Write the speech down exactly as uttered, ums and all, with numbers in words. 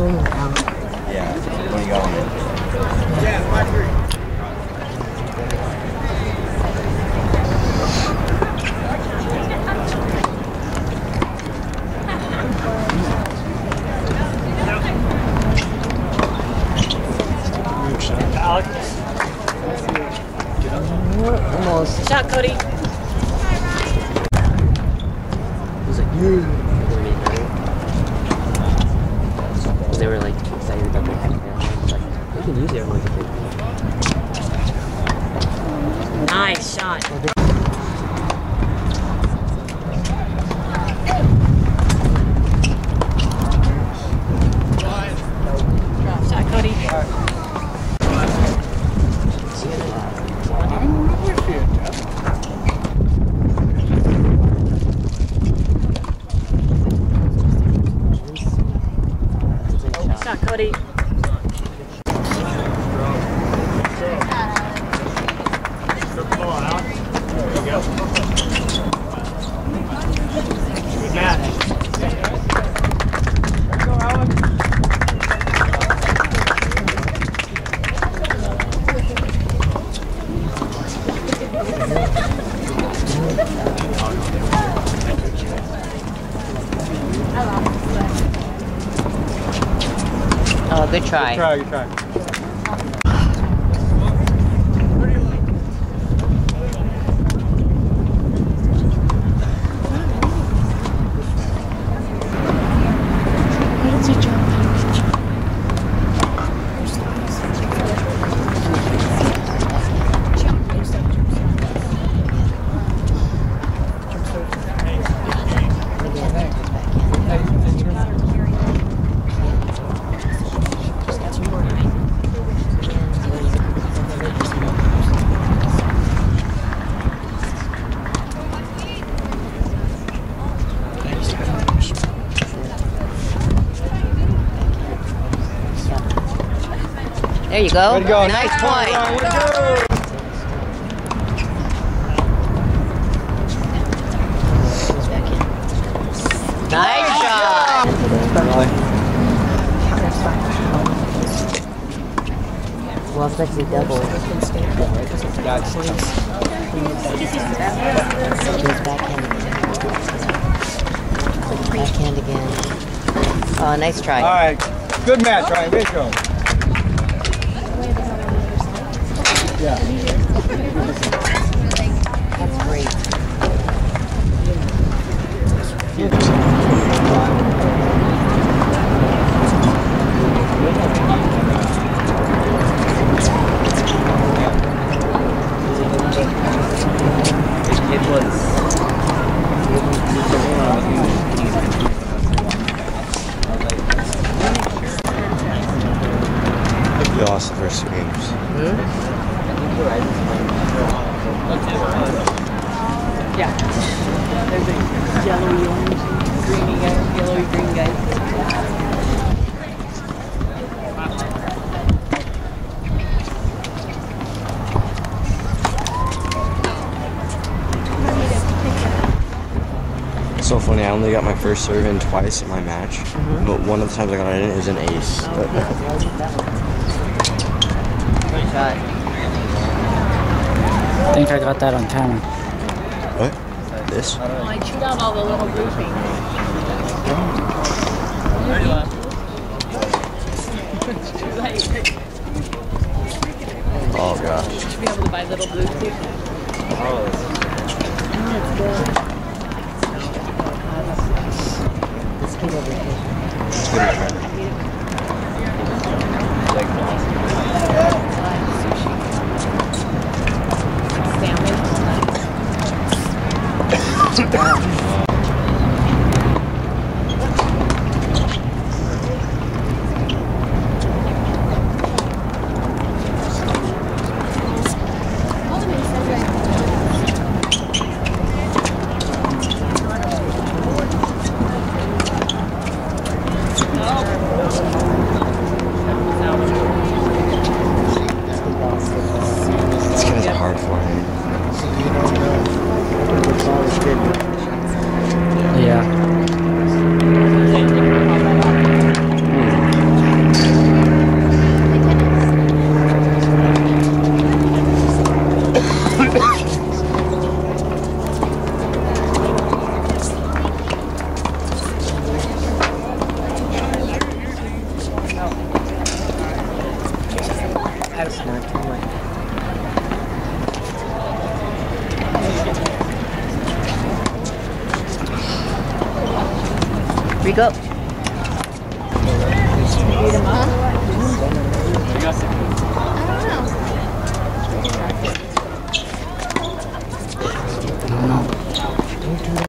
Yeah, what do you got on it? Yeah, five three. Almost. Shot, Cody. He's like, you. They were like excited about their heck. I was like, we can use it. Nice shot. Shot, Cody. Shot, Cody. Oh, good try. Good try, good try. There you go. Way to go. Nice point. Ryan, way to go. Nice shot. Well, it's actually double. That's backhand. Backhand again. Oh, nice try. all right. Good match, Ryan. Way to go. Yeah. That's great. It was. We lost the first two games. Hmm? Yeah. There's a yellowy orange, greeny guy, yellowy green guy. It's so funny, I only got my first serve in twice in my match, Mm-hmm. but one of the times I got it in, it was an ace. Oh, But, great shot. I think I got that on camera. what? This? Well, I chewed out all the little blue things. It's too late. Oh gosh. You should be able to buy little blue too. This kid over here. It's good to try. Oh. It's not too much. Rico.